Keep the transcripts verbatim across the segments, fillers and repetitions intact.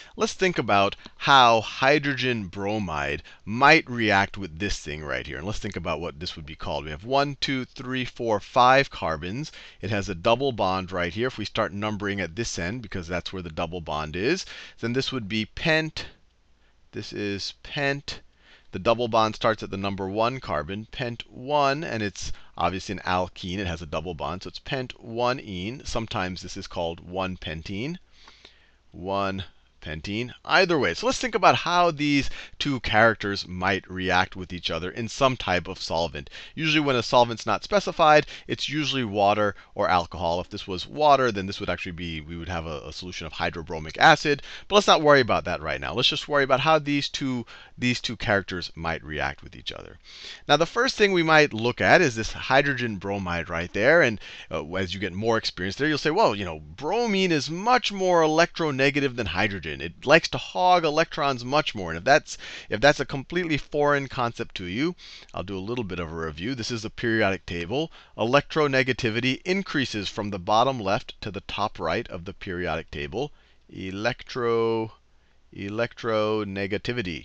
let's think about how hydrogen bromide might react with this thing right here. And let's think about what this would be called. We have one, two, three, four, five carbons. It has a double bond right here. If we start numbering at this end, because that's where the double bond is, then this would be pent. This is pent. The double bond starts at the number one carbon, pent one, and it's obviously an alkene. It has a double bond, so it's pent one ene. Sometimes this is called one pentene. one pentene. Either way, so let's think about how these two characters might react with each other in some type of solvent. Usually when a solvent's not specified, it's usually water or alcohol. If this was water, then this would actually be, we would have a, a solution of hydrobromic acid. But let's not worry about that right now. Let's just worry about how these two, these two characters might react with each other. Now the first thing we might look at is this hydrogen bromide right there. And uh, as you get more experience there, you'll say, well, you know, bromine is much more electronegative than hydrogen. It likes to hog electrons much more. And if that's if that's a completely foreign concept to you, I'll do a little bit of a review. This is the periodic table. Electronegativity increases from the bottom left to the top right of the periodic table. Electro electronegativity.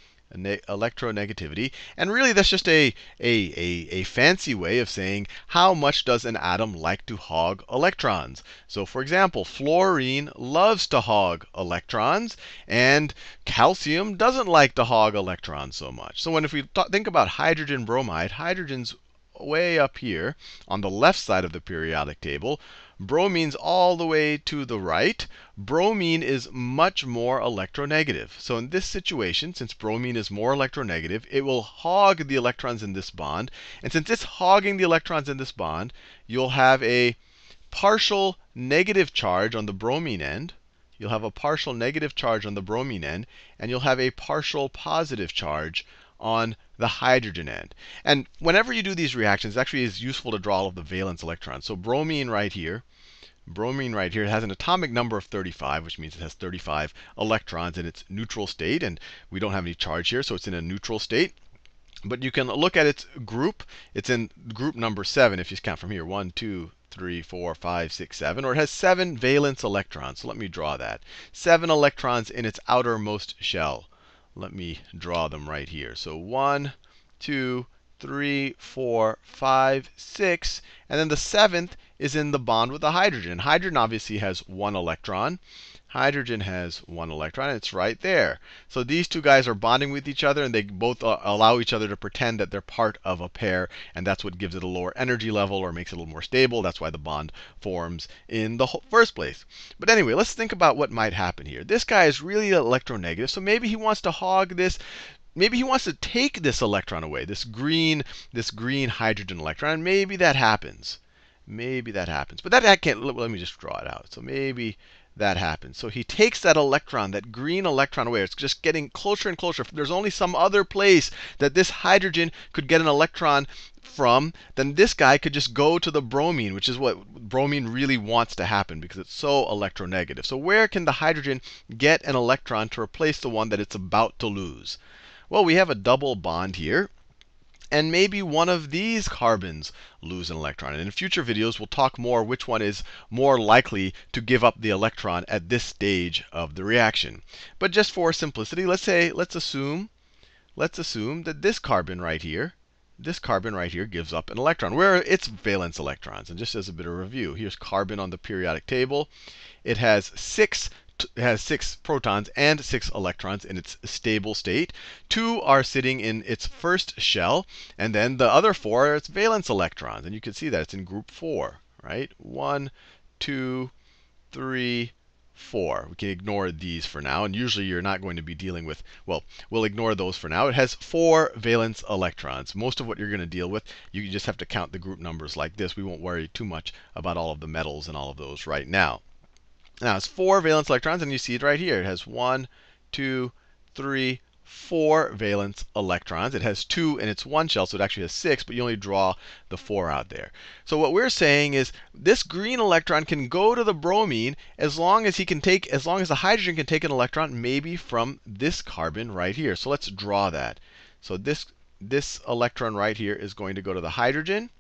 Electronegativity. And really, that's just a, a, a, a fancy way of saying how much does an atom like to hog electrons. So for example, fluorine loves to hog electrons, and calcium doesn't like to hog electrons so much. So when if we think about hydrogen bromide, hydrogen's way up here on the left side of the periodic table. Bromine's all the way to the right. Bromine is much more electronegative. So in this situation, since bromine is more electronegative, it will hog the electrons in this bond. And since it's hogging the electrons in this bond, you'll have a partial negative charge on the bromine end. You'll have a partial negative charge on the bromine end, and you'll have a partial positive charge on the hydrogen end. And whenever you do these reactions, it actually is useful to draw all of the valence electrons. So bromine right here, bromine right here has an atomic number of thirty-five, which means it has thirty-five electrons in its neutral state. And we don't have any charge here, so it's in a neutral state. But you can look at its group. It's in group number seven, if you count from here. One, two, three, four, five, six, seven. Or it has seven valence electrons. So let me draw that. Seven electrons in its outermost shell. Let me draw them right here. So one, two, three, four, five, six. And then the seventh is in the bond with the hydrogen. Hydrogen obviously has one electron. Hydrogen has one electron. And it's right there. So these two guys are bonding with each other, and they both uh, allow each other to pretend that they're part of a pair. And that's what gives it a lower energy level or makes it a little more stable. That's why the bond forms in the first place. But anyway, let's think about what might happen here. This guy is really electronegative, so maybe he wants to hog this. Maybe he wants to take this electron away, this green, this green hydrogen electron. And maybe that happens. Maybe that happens. But that, that can't, let me just draw it out. So maybe that happens. So he takes that electron, that green electron away. It's just getting closer and closer. If there's only some other place that this hydrogen could get an electron from, then this guy could just go to the bromine, which is what bromine really wants to happen because it's so electronegative. So where can the hydrogen get an electron to replace the one that it's about to lose? Well, we have a double bond here. And maybe one of these carbons lose an electron. And in future videos, we'll talk more which one is more likely to give up the electron at this stage of the reaction. But just for simplicity, let's say, let's assume, let's assume that this carbon right here, this carbon right here gives up an electron. Where are its valence electrons? And just as a bit of review, here's carbon on the periodic table. It has six It has six protons and six electrons in its stable state. Two are sitting in its first shell, and then the other four are its valence electrons. And you can see that it's in group four, right? One, two, three, four. We can ignore these for now. And usually you're not going to be dealing with, well, we'll ignore those for now. It has four valence electrons. Most of what you're going to deal with, you just have to count the group numbers like this. We won't worry too much about all of the metals and all of those right now. Now it's four valence electrons, and you see it right here. It has one, two, three, four valence electrons. It has two in its one shell, so it actually has six, but you only draw the four out there. So what we're saying is this green electron can go to the bromine as long as he can take, as long as the hydrogen can take an electron, maybe from this carbon right here. So let's draw that. So this this electron right here is going to go to the hydrogen.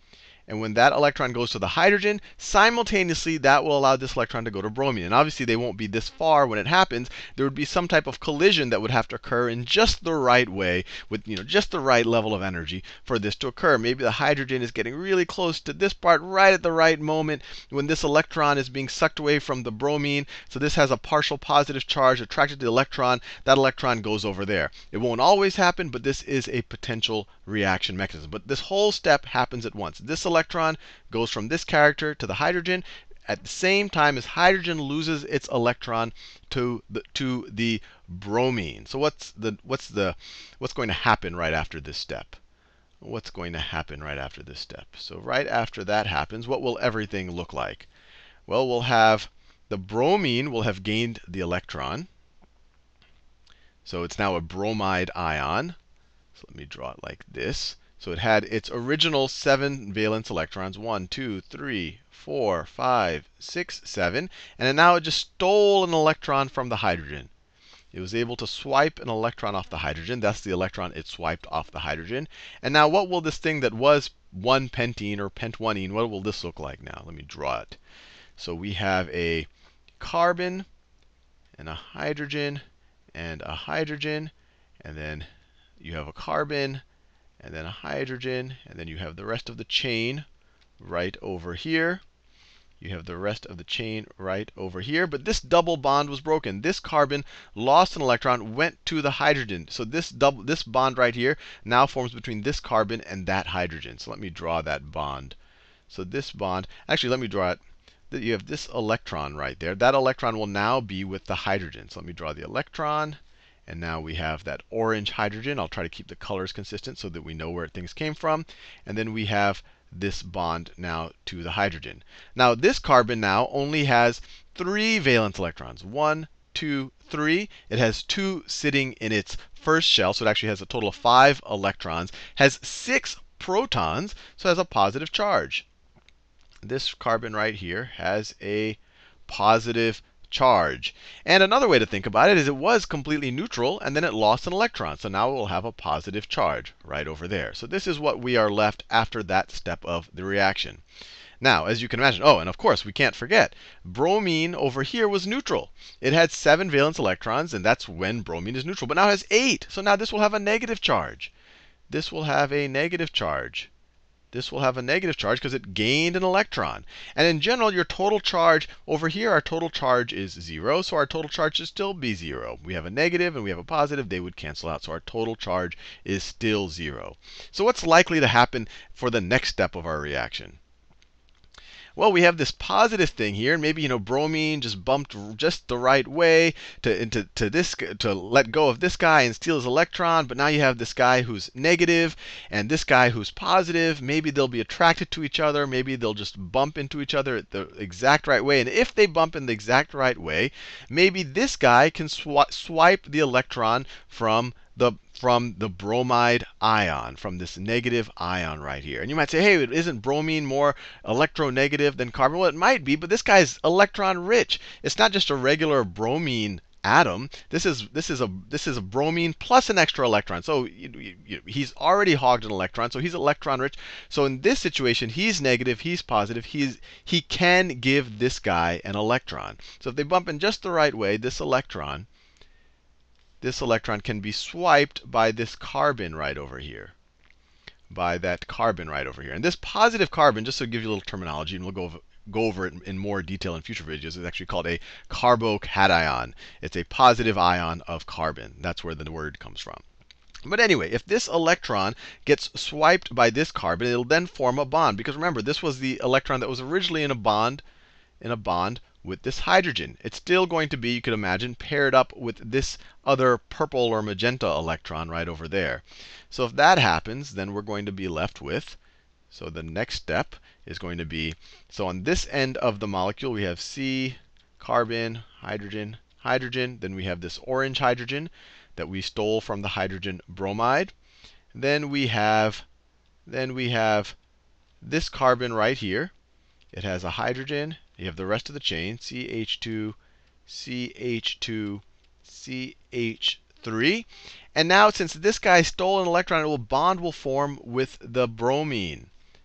And when that electron goes to the hydrogen, simultaneously that will allow this electron to go to bromine. And obviously they won't be this far when it happens. There would be some type of collision that would have to occur in just the right way, with you know just the right level of energy for this to occur. Maybe the hydrogen is getting really close to this part right at the right moment when this electron is being sucked away from the bromine. So this has a partial positive charge attracted to the electron. That electron goes over there. It won't always happen, but this is a potential reaction mechanism. But this whole step happens at once. This electron goes from this character to the hydrogen at the same time as hydrogen loses its electron to the to the bromine. So what's the what's the what's going to happen right after this step? What's going to happen right after this step? So right after that happens, what will everything look like? Well, we'll have the bromine will have gained the electron. So it's now a bromide ion. So let me draw it like this. So it had its original seven valence electrons, one, two, three, four, five, six, seven. And now it just stole an electron from the hydrogen. It was able to swipe an electron off the hydrogen. That's the electron it swiped off the hydrogen. And now what will this thing that was one pentene or pentoenene, what will this look like now? Let me draw it. So we have a carbon and a hydrogen and a hydrogen. And then you have a carbon and then a hydrogen. And then you have the rest of the chain right over here. You have the rest of the chain right over here. But this double bond was broken. This carbon lost an electron, went to the hydrogen. So this double, this bond right here now forms between this carbon and that hydrogen. So let me draw that bond. So this bond, actually, let me draw it. You have this electron right there. That electron will now be with the hydrogen. So let me draw the electron. And now we have that orange hydrogen. I'll try to keep the colors consistent so that we know where things came from. And then we have this bond now to the hydrogen. Now this carbon now only has three valence electrons. One, two, three. It has two sitting in its first shell, so it actually has a total of five electrons. Has six protons, so it has a positive charge. This carbon right here has a positive charge. And another way to think about it is it was completely neutral, and then it lost an electron. So now it will have a positive charge right over there. So this is what we are left after that step of the reaction. Now, as you can imagine, oh, and of course, we can't forget, bromine over here was neutral. It had seven valence electrons, and that's when bromine is neutral. But now it has eight. So now this will have a negative charge. This will have a negative charge. This will have a negative charge because it gained an electron. And in general, your total charge over here, our total charge is zero. So our total charge should still be zero. We have a negative and we have a positive. They would cancel out. So our total charge is still zero. So what's likely to happen for the next step of our reaction? Well, we have this positive thing here, and maybe you know bromine just bumped just the right way to into to this to let go of this guy and steal his electron. But now you have this guy who's negative and this guy who's positive. Maybe they'll be attracted to each other. Maybe they'll just bump into each other at the exact right way. And if they bump in the exact right way, maybe this guy can sw swipe the electron from the from the bromide ion, from this negative ion right here. And you might say, hey, isn't bromine more electronegative than carbon? Well, it might be, but this guy's electron rich. It's not just a regular bromine atom. This is this is a this is a bromine plus an extra electron. So you, you, he's already hogged an electron, so he's electron rich. So in this situation, he's negative, he's positive. He's he can give this guy an electron. So if they bump in just the right way, this electron this electron can be swiped by this carbon right over here. By that carbon right over here. And this positive carbon, just to give you a little terminology, and we'll go over, go over it in more detail in future videos, is actually called a carbocation. It's a positive ion of carbon. That's where the word comes from. But anyway, if this electron gets swiped by this carbon, it'll then form a bond. Because remember, this was the electron that was originally in a bond, in a bond with this hydrogen. It's still going to be, you could imagine, paired up with this other purple or magenta electron right over there. So if that happens, then we're going to be left with, so the next step is going to be, so on this end of the molecule, we have C, carbon, hydrogen, hydrogen. Then we have this orange hydrogen that we stole from the hydrogen bromide. Then we have, then we have this carbon right here. It has a hydrogen. You have the rest of the chain, C H two, C H two, C H three. And now, since this guy stole an electron, it will bond will form with the bromine.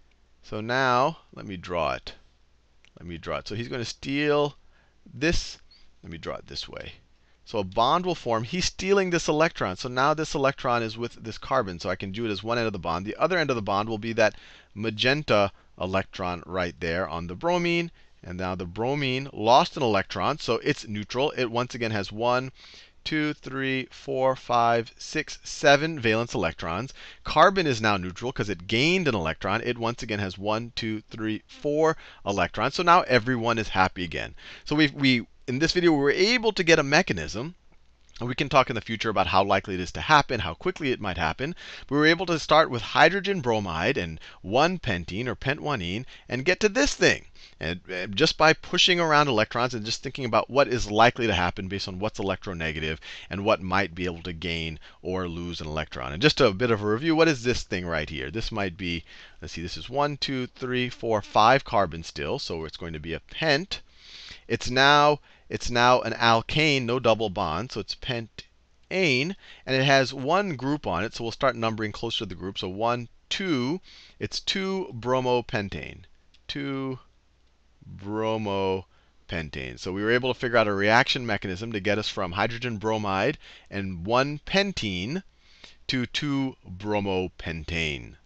So now, let me draw it. Let me draw it. So he's going to steal this. Let me draw it this way. So a bond will form. He's stealing this electron. So now this electron is with this carbon. So I can do it as one end of the bond. The other end of the bond will be that magenta electron right there on the bromine. And now the bromine lost an electron. So it's neutral. It once again has one, two, three, four, five, six, seven valence electrons. Carbon is now neutral because it gained an electron. It once again has one, two, three, four electrons. So now everyone is happy again. So we we in this video we were able to get a mechanism. And we can talk in the future about how likely it is to happen, how quickly it might happen. But we were able to start with hydrogen bromide and one pentene or pent one ene and get to this thing. And just by pushing around electrons and just thinking about what is likely to happen based on what's electronegative and what might be able to gain or lose an electron. And just a bit of a review, what is this thing right here? This might be, let's see, this is one, two, three, four, five carbon still. So it's going to be a pent. It's now it's now an alkane, no double bond, so it's pentane, and it has one group on it. So we'll start numbering closer to the group. So one, two, it's two bromopentane, two bromopentane. So we were able to figure out a reaction mechanism to get us from hydrogen bromide and one pentene to two bromopentane.